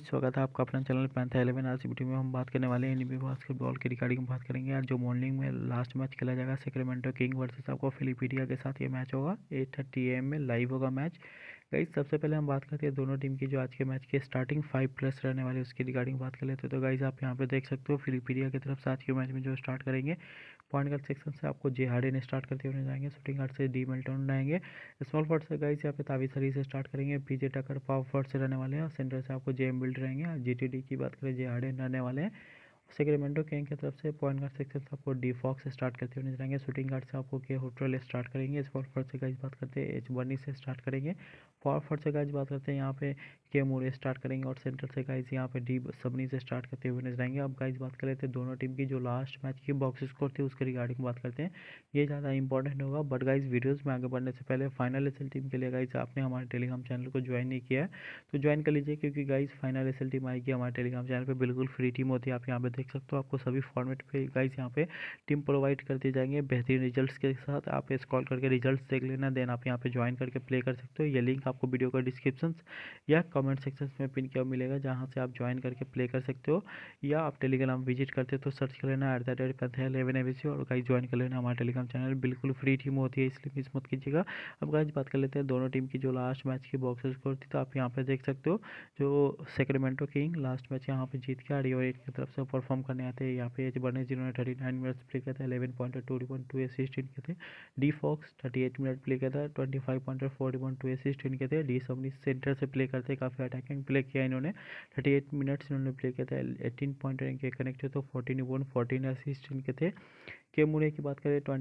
स्वागत है आपका अपना चैनल पैंथा 11। आज वीडियो में हम बात करने वाले हैं एनबीए बास्केटबॉल के रिगार्डिंग बात करेंगे। आज जो मॉर्निंग में लास्ट मैच खेला जाएगा सैक्रामेंटो किंग वर्सेस आपको फिलिपीडिया के साथ ये मैच होगा। 8:30 AM में लाइव होगा मैच। गाइस सबसे पहले हम बात करते हैं दोनों टीम की जो आज के मैच की स्टार्टिंग 5+ रहने वाले उसकी रिगार्डिंग बात कर लेते हैं। तो गाइस आप यहाँ पे देख सकते हो फिलिपीडिया की तरफ से आज के मैच में जो स्टार्ट करेंगे पॉइंट गार्ड सेक्शन से आपको जे हार्डन स्टार्ट करते हुए जाएंगे। शूटिंग गार्ड से डी मिल्टन रहेंगे। स्मॉल फॉर्ड से गाइस यहाँ पे ताबिश अली से स्टार्ट करेंगे। पीजे टकर पावर फॉर्ड से रहने वाले हैं। सेंटर से आपको जे एम्बिल्ड रहेंगे। जीटीडी की बात करें जे हार्डन रहने वाले हैं। सैक्रामेंटो किंग की तरफ से पॉइंट गार्ड सेक्शन से आपको डी फॉक्स स्टार्ट करते हुए नजर आएंगे। शूटिंग गार्ड से आपको के होटल स्टार्ट करेंगे। स्मॉल फॉर्ड से गाइस बात करते हैं एच बर्नी से स्टार्ट करेंगे। पावर फॉर्ड से गाइस बात करते हैं यहाँ पे के मोरे स्टार्ट करेंगे। और सेंटर से गाइस यहाँ पे डी सबनी से स्टार्ट करते हुए नजर आएंगे। अब गाइस बात कर लेते हैं दोनों टीम की जो लास्ट मैच की बॉक्स स्कोर थी उसके रिगार्डिंग बात करते हैं। ये ज़्यादा इंपॉर्टेंट होगा बट गाइस वीडियोस में आगे बढ़ने से पहले फाइनल एसएल टीम के लिए गाइस आपने हमारे टेलीग्राम चैनल को ज्वाइन नहीं किया है तो ज्वाइन कर लीजिए, क्योंकि गाइस फाइनल एसएल टीम आएगी हमारे टेलीग्राम चैनल पे। बिल्कुल फ्री टीम होती है, आप यहाँ पे देख सकते हो। आपको सभी फॉर्मेट पे गाइस यहाँ पे टीम प्रोवाइड करते जाएंगे बेहतरीन रिजल्ट्स के साथ। आप स्क्रॉल करके रिजल्ट्स देख लेना, देन आप यहाँ पे ज्वाइन करके प्ले कर सकते हो। ये लिंक आपको वीडियो का डिस्क्रिप्शन या कमेंट सेक्शन में पिन किया मिलेगा, जहाँ से आप ज्वाइन करके प्ले कर सकते हो। या आप टेलीग्राम विजिट करते हो तो सर्च कर लेना @PANTHA11ABC और गाइस ज्वाइन कर लेना हमारा टेलीग्राम चैनल। बिल्कुल फ्री टीम होती है, इसलिए मिस मत कीजिएगा। अब गाइस बात कर लेते हैं दोनों टीम की जो लास्ट मैच की बॉक्स स्कोर थी। तो आप यहाँ पे देख सकते हो जो सैक्रामेंटो किंग लास्ट मैच यहाँ पे जीत के आर की तरफ से परफॉर्म करने आते हैं। यहाँ पे एच बर्ने जिन्होंने 39 मिनट्स प्ले किया था, 11 पॉइंट 2 असिस्ट इनके थे। डी फॉक्स 38 मिनट प्ले किया था, 25 पॉइंट 2 असिस्ट इनके थे। डी सबनी सेंटर से प्ले करते काफ़ी अटैकिंग प्ले किया इन्होंने। 38 मिनट्स इन्होंने प्ले किया था, 18 पॉइंट इनके कनेक्ट थे, तो 14 असिस्ट इनके थे। के मुरे की बात करें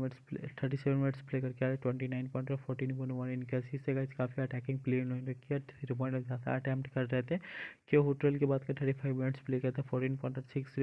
37 मिनट्स प्ले करके आए, 29 पॉइंट और 14 इनके असिस्ट से गाइस काफ़ी अटैकिंग प्ले इन्होंने किया। 3 पॉइंट ज़्यादा अटैम्प्ट कर रहे थे। के होटल की बात करें 35 मिनट्स प्ले किया था, 14 पॉइंट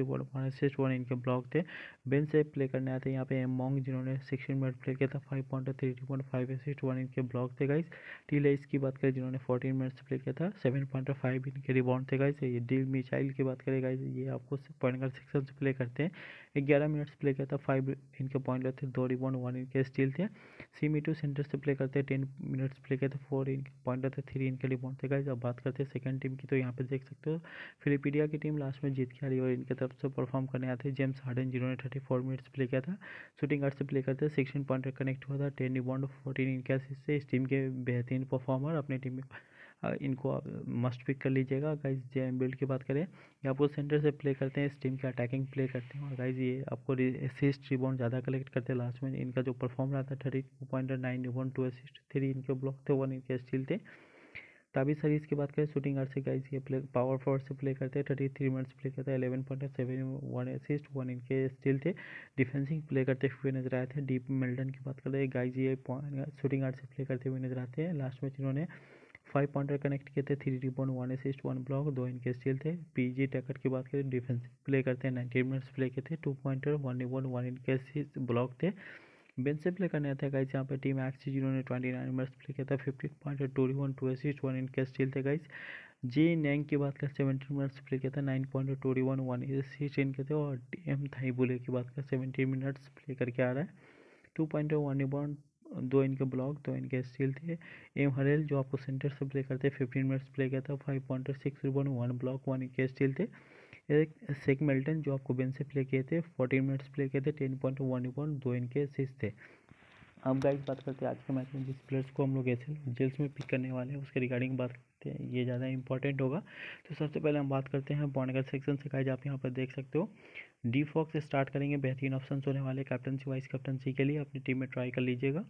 6 असिस्ट 1 इनके ब्लॉक थे। बेंच से प्ले करने आते हैं यहाँ पे एम मॉन्ग जिन्होंने 16 मिनट प्ले किया था, 5 पॉइंट 3.5 असिस्ट 1 इनके ब्लॉक थे गाइस। टी लेस की बात करें जिन्होंने 14 मिनट्स प्ले किया था, 7.5 इनके रिबाउंड थे गाइस। ये डी मिचाइल की बात करें गाइस, ये आपको पॉइंट गार्ड सेक्शन से प्ले करते हैं। 11 मिनट्स प्ले किया था, 5 इनके पॉइंट थे, 2 रिबाउंड 1 इनके स्टील थे। सीमी2 सेंटर से प्ले करते हैं, 10 मिनट्स प्ले किया था, 4 इनके पॉइंट थे, 3 इनके रिबाउंड थे गाइस। अब बात करते हैं सेकंड टीम की। तो यहाँ पे देख सकते हो फिलिपीडिया की टीम लास्ट में जीत के आ रही है और इनकी तरफ से परफॉर्म करने आते हैं जेम्स हार्डन जिन्होंने 34 मिनट्स प्ले किया था। शूटिंग गार्ड से प्ले करते हैं, 16 पॉइंट कनेक्ट हुआ था, 10 रिबाउंड 14 इनके असिस्ट से। इस टीम के बेहतरीन परफॉर्मर अपनी टीम में इनको आप मस्ट पिक कर लीजिएगा गाइस। जे एम्बिल्ड की बात करें, ये आपको सेंटर से प्ले करते हैं, इस टीम के अटैकिंग प्ले करते हैं और गाइस ये आपको असिस्ट रिबाउंड ज़्यादा कलेक्ट करते हैं। लास्ट में इनका जो परफॉर्म रहा था 32.9 रिबाउंड 2 असिस्ट, 3 इनके ब्लॉक थे, 1 इनके स्टील थे। ताबिश सरीज की बात करें शूटिंग गार्ड से गाइस ये प्ले पावर फॉर्ड से प्ले करते हैं, 33 मिनट्स प्ले करते हैं, 11.7 1 असिस्ट 1 इनके स्टील थे। डिफेंसिंग प्ले करते हुए नजर आए थे। डीप मिल्टन की बात करते हैं गाइस, ये शूटिंग गार्ड से प्ले करते हुए नजर आते हैं। लास्ट में इन्होंने 5 पॉइंटर कनेक्ट किए थे, 3 रिबाउंड 1 असिस्ट 1 ब्लॉक, 2 इनके स्टील थे। पीजी टैकर की बात करें डिफेंसिव प्ले करते हैं, 19 मिनट्स प्ले किए थे, 2 पॉइंटर 1 रिबाउंड 1 इनके असिस्ट ब्लॉक थे। बेंच से प्ले करने आते हैं गाइस यहाँ पे टीम एक्स जिन्होंने 29 मिनट्स प्ले किया था, 15 पॉइंट 2 रिबाउंड 2 असिस्ट 1 इनके स्टील थे गाइस। जी नैंग की बात करें 17 मिनट्स प्ले किया था, 9 पॉइंट 2 रिबाउंड 1 असिस्ट इनके थे। और एम थाईबुले की बात करें 17 मिनट्स प्ले करके आ रहा है, 2 पॉइंट 1 रिबाउंड 2 इनके ब्लॉक 2 इनके स्टील थे। एम हरेल जो आपको सेंटर से प्ले करते हैं, 15 मिनट्स प्ले किया था, 5 पॉइंट 6 रिबाउंड 1 ब्लॉक 1 इनके स्टील थे। एक शेक मिल्टन जो आपको बेंच से प्ले किए थे, 14 मिनट्स प्ले किए थे, 10.1 रिबाउंड 2 इनके असिस्ट थे। अब गाइस बात करते हैं आज के मैच में जिस प्लेयर्स को हम लोग एसएल जेल्स में पिक करने वाले हैं उसके रिगार्डिंग बात करते हैं, ये ज़्यादा इंपॉर्टेंट होगा। तो सबसे पहले हम बात करते हैं पॉइंट गार्ड सेक्शन से। गाइस आप यहाँ पर देख सकते हो डी फॉक्स से स्टार्ट करेंगे। बेहतरीन ऑप्शन होने वाले कैप्टनसी वाइस कैप्टनसी के लिए अपनी टीम में ट्राई कर लीजिएगा।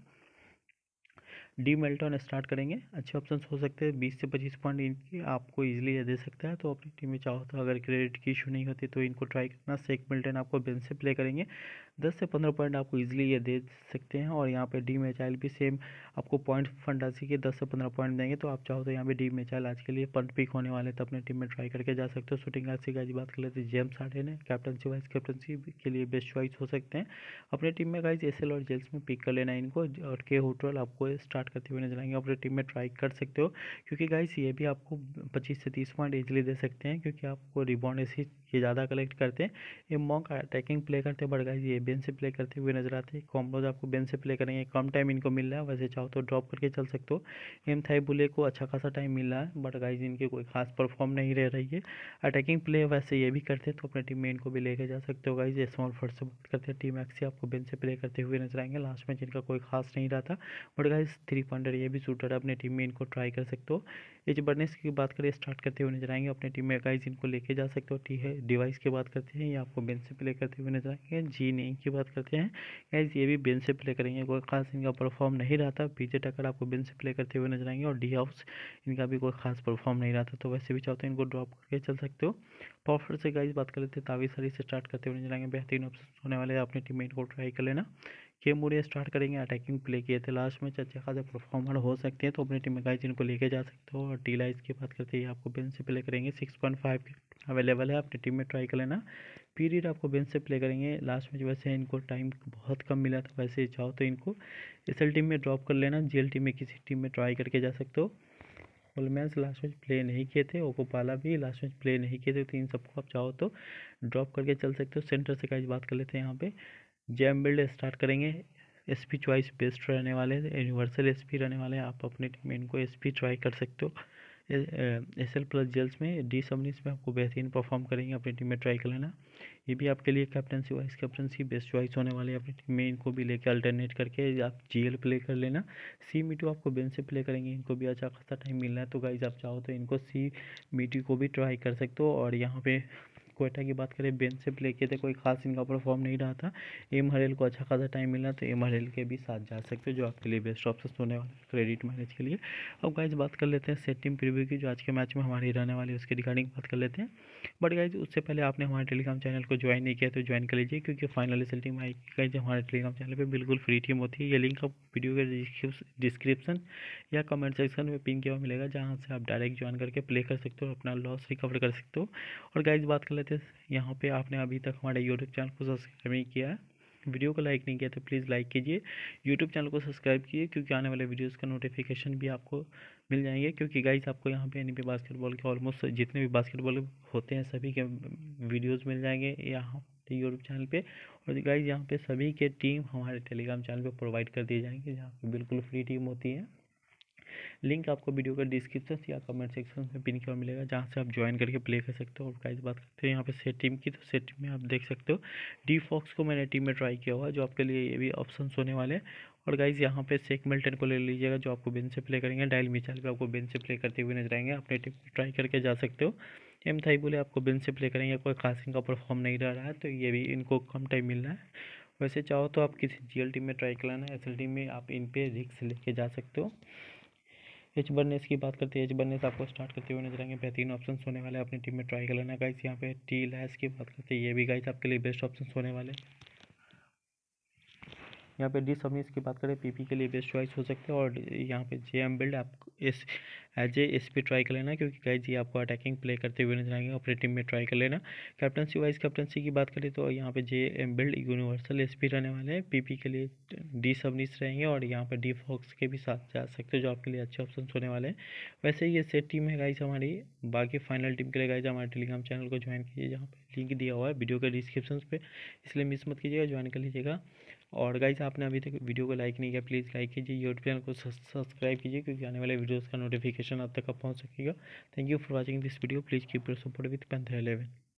डी मेल्टन स्टार्ट करेंगे, अच्छे ऑप्शंस हो सकते हैं, 20 से 25 पॉइंट इनकी आपको इजीली दे सकता है। तो अपनी टीम में चाहो तो अगर क्रेडिट की इशू नहीं होती तो इनको ट्राई करना। शेक मिल्टन आपको बेंच से प्ले करेंगे, 10 से 15 पॉइंट आपको इजीली ये दे सकते हैं। और यहाँ पे डी मैचाइल भी सेम आपको पॉइंट फंडासी के 10 से 15 पॉइंट देंगे। तो आप चाहो तो यहाँ पे डी मैचाइल आज के लिए पंट पिक होने वाले तो अपने टीम में ट्राई करके जा सकते हो। शूटिंग गार्ड से गाइस बात कर लेते हैं, जेम्स हार्डन है कैप्टनसी वाइस कैप्टनसी के लिए बेस्ट चॉइस हो सकते हैं। अपने टीम में गाइस एसएल और जेल्स में पिक कर लेना इनको। और के होटल आपको स्टार्ट करते हुए नजर आएंगे। अपनी टीम में ट्राई कर सकते हो, क्योंकि गाइस ये भी आपको 25 से 30 पॉइंट इजीली दे सकते हैं, क्योंकि आपको रिबाउंड ऐसी ये ज़्यादा कलेक्ट करते हैं। ये मॉक अटैकिंग प्ले करते हैं, बट गाइस ये बेंच से प्ले करते हुए नजर आते हैं। कॉम्बोज आपको बेंच से प्ले करेंगे, कम टाइम इनको मिल रहा है, वैसे चाहो तो ड्रॉप करके चल सकते हो। एम थाई बुले को अच्छा खासा टाइम मिल रहा है, बट गाइस इनकी कोई खास परफॉर्म नहीं रह रही है। अटैकिंग प्ले वैसे ये भी करते हैं, तो अपने टीम में इनको भी लेके जा सकते हो। गाइस स्मॉल फर्स्ट से बात करते हैं, टीम एक्सी आपको बेंच से प्ले करते हुए नजर आएंगे। लास्ट में जिनका कोई खास नहीं रहा था, बट गाइस 3 पॉइंटर ये भी शूटर है, अपने टीम में इनको ट्राई कर सकते हो। एज बर्नेस की बात करें, स्टार्ट करते हुए नजर आएंगे अपने टीम में। गाइस इनको लेके जा सकते हो। टी है डिवाइस की बात करते हैं, ये आपको बेंच से प्ले करते हुए नजर आएंगे। जी नहीं की बात करते हैं, गाइस ये भी बेंच से प्ले करेंगे, कोई खास इनका परफॉर्म नहीं रहा था। पीजे टक्कर आपको बेंच से प्ले करते हुए नजर आएंगे। और डी हाउस इनका भी कोई खास परफॉर्म नहीं रहा था, तो वैसे भी चाहते हैं इनको ड्रॉप करके चल सकते हो। पॉफर से गाइस बात कर लेते हैं, तावी सरी से स्टार्ट करते हुए नजर आएंगे। बेहतरीन ऑप्शन होने वाले हैं, अपने टीममेट को ट्राई कर लेना। के मुड़े स्टार्ट करेंगे, अटैकिंग प्ले किए थे लास्ट में, अच्छे खासे परफॉर्मर हो सकते हैं, तो अपनी टीम में गाइस इनको लेके जा सकते हो। और टी लाइस की बात करते हैं, आपको बेंच से प्ले करेंगे, 6.5 अवेलेबल है, अपनी टीम में ट्राई कर लेना। पीरियड आपको बेंच से प्ले करेंगे लास्ट में, वैसे इनको टाइम बहुत कम मिला था, वैसे चाहो तो इनको एसएल टीम में ड्रॉप कर लेना, जीएल टीम में किसी टीम में ट्राई करके जा सकते हो। मैच लास्ट मैच प्ले नहीं किए थे, ओकोपाला भी लास्ट मैच प्ले नहीं किए थे, तो इन सबको आप चाहो तो ड्रॉप करके चल सकते हो। सेंटर से गाइस बात कर लेते हैं, यहाँ पे जैम बिल्ड स्टार्ट करेंगे। एसपी चॉइस बेस्ट रहने वाले हैं, यूनिवर्सल एसपी रहने वाले हैं, आप अपने टीम में इनको एसपी ट्राई कर सकते हो। एसएल प्लस जेल्स में डी सबनीस में आपको बेहतरीन परफॉर्म करेंगे, अपनी टीम में ट्राई कर लेना। ये भी आपके लिए captaincy vice captaincy best choice होने वाली है, अपनी टीम में इनको भी लेके अल्टरनेट करके आप जीएल प्ले कर लेना। सी मीटू आपको बेंच से प्ले करेंगे, इनको भी अच्छा खासा टाइम मिल रहा है, तो गाइज आप चाहो तो इनको सी मीटू को भी ट्राई कर सकते हो। और यहाँ पे क्वेटा की बात करें, बेंच से प्ले किए थे, कोई खास इनका परफॉर्म नहीं रहा था। एम हरेल को अच्छा खासा टाइम मिला, तो एम हरेल के भी साथ जा सकते हो, जो आपके लिए बेस्ट ऑप्शन होने वाले क्रेडिट मैनेज के लिए। अब गाइज बात कर लेते हैं सेट टीम प्रीव्यू की, जो आज के मैच में हमारी रहने वाली है, उसके रिगार्डिंग बात कर लेते हैं। बट गाइज उससे पहले आपने हमारे टेलीग्राम चैनल को ज्वाइन नहीं किया तो ज्वाइन कर लीजिए, क्योंकि फाइनल रिजल्ट टीम आएगी गाइज हमारे टेलीग्राम चैनल पे, बिल्कुल फ्री टीम होती है। ये लिंक आप वीडियो के डिस्क्रिप्शन या कमेंट सेक्शन में पिन किया हुआ मिलेगा, जहाँ से आप डायरेक्ट ज्वाइन करके प्ले कर सकते हो, अपना लॉस रिकवर कर सकते हो। और गाइज बात कर लेते हैं, यहाँ पे आपने अभी तक हमारे यूट्यूब चैनल को सब्सक्राइब नहीं किया है, वीडियो को लाइक नहीं किया, तो प्लीज़ लाइक कीजिए, यूट्यूब चैनल को सब्सक्राइब कीजिए, क्योंकि आने वाले वीडियोस का नोटिफिकेशन भी आपको मिल जाएंगे। क्योंकि गाइस आपको यहाँ पे एनबी बास्केटबॉल के ऑलमोस्ट जितने भी बास्केटबॉल होते हैं सभी के वीडियोस मिल जाएंगे यहाँ यूट्यूब चैनल पे। और गाइस यहाँ पे सभी के टीम हमारे टेलीग्राम चैनल पे प्रोवाइड कर दिए जाएंगे, जहाँ पे बिल्कुल फ्री टीम होती है। लिंक आपको वीडियो का डिस्क्रिप्शन या कमेंट सेक्शन में पिन किया मिलेगा, जहाँ से आप ज्वाइन करके प्ले कर सकते हो। और गाइस बात करते हैं यहाँ पे सेट टीम की, तो सेट टीम में आप देख सकते हो डी फॉक्स को मैंने टीम में ट्राई किया हुआ है, जो आपके लिए ये भी ऑप्शन होने वाले हैं। और गाइस यहाँ पे शेक मिल्टन को ले लीजिएगा, जो आपको बेंच से प्ले करेंगे। डायल मिचेल पे आपको बेंच से प्ले करते हुए नजर आएंगे, अपने टीम में ट्राई करके जा सकते हो। एम थाई बोले आपको बेंच से प्ले करेंगे, कोई खास इनका परफॉर्म नहीं रहा है, तो ये भी इनको कम टाइम मिल रहा है। वैसे चाहो तो आप किसी जीएल टीम में ट्राई कर लेना, एसएल टीम में आप इन पे रिस्क लेके जा सकते हो। एच बर्नेस की बात करते हैं, एच बर्नेस आपको स्टार्ट करते हुए नजर आएंगे, बेहतरीन ऑप्शन होने वाले, अपनी टीम में ट्राई कर लेना गाइस। यहाँ पे टी लैस की बात करते हैं, ये भी गाइस आपके लिए बेस्ट ऑप्शन होने वाले। यहाँ पे डी सबनीस की बात करें, पीपी के लिए बेस्ट चॉइस हो सकते हैं। और यहाँ पे जे एम बिल्ड आप इस as a S P try कर लेना, क्योंकि गाइस ये आपको अटैकिंग प्ले करते हुए नजर आएंगे, अपनी टीम में ट्राई कर लेना। कैप्टनसी वाइज कैप्टनसी की बात करें, तो यहाँ पे J M build universal S P रहने वाले हैं, पीपी के लिए डी सबनीस रहेंगे, और यहाँ पे डी फॉक्स के भी साथ जा सकते हो, जो आपके लिए अच्छे ऑप्शन होने वाले हैं। वैसे ये सेट टीम है गाइस हमारी। बाकी फाइनल टीम के लिए गाइस हमारे टेलीग्राम चैनल को ज्वाइन कीजिए, जहाँ पे लिंक दिया हुआ है वीडियो के डिस्क्रिप्शन पे, इसलिए मिस मत कीजिएगा, ज्वाइन कर लीजिएगा। और गाइस आपने अभी तक वीडियो को लाइक नहीं किया, प्लीज़ लाइक कीजिए, यूट्यूब चैनल को सब्सक्राइब कीजिए, क्योंकि आने वाले वीडियोस का नोटिफिकेशन आप तक पहुंच सकेगा। Thank you for watching this video, please keep your support with Panther 11।